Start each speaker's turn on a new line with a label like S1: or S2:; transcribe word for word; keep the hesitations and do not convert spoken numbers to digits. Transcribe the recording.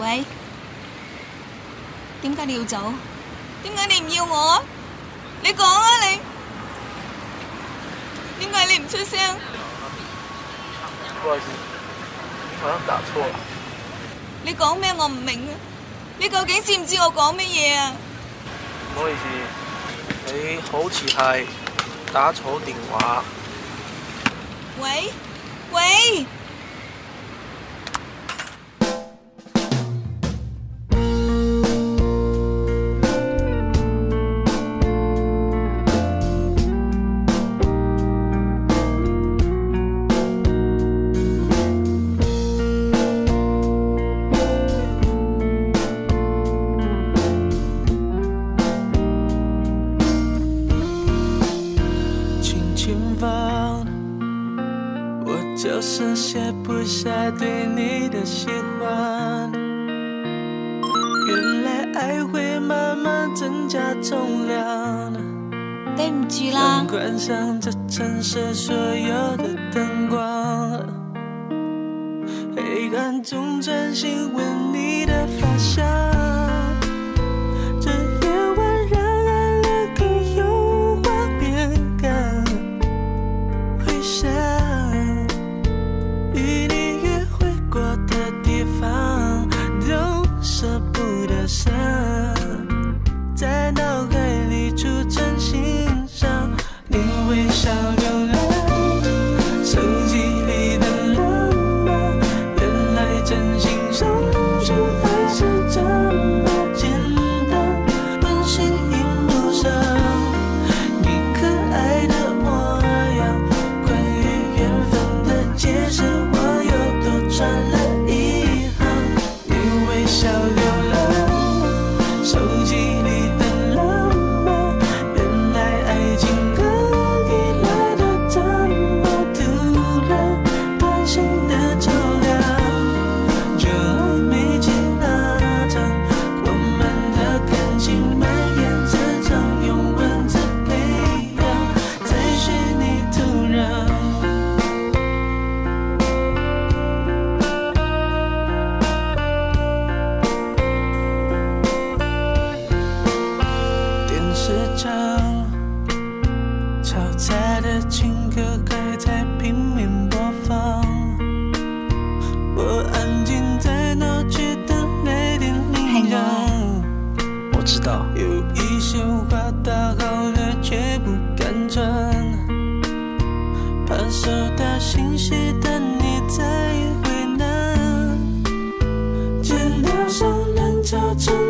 S1: 喂？點解你要走？點解你唔要我？你講啊你！點解你唔出聲？
S2: 不好意思，你好像打錯了。
S1: 你講咩我唔明啊！你究竟知唔知我講乜嘢啊？
S2: 唔好意思，你好似係打錯電話。
S1: 喂喂！
S3: 就是卸不下对你的喜欢，原來愛會慢慢增加重量。
S1: 對唔住啦，
S3: 關上這城市所有的燈光，黑暗中專心聞你的髮香。在腦海裡儲存欣賞你微笑流浪，手機裡的浪漫，原來真心相處還是這麼簡單。溫馨螢幕上你可愛的模樣，關於緣分的解釋我又多傳了一行。你微笑流浪，手機裡的浪漫，原來愛情可以來得這麼突然，短信的重量，就愛沒幾那場，我們的感情蔓延至長，用文字培養在虛擬土壤。市場嘈雜的情歌還在拼命播放，我安靜在鬧區的淚點瀰瀅。
S2: 我知道
S3: 有一些話打好了卻不敢傳，怕收到信息的你再為難，剪刀手能造成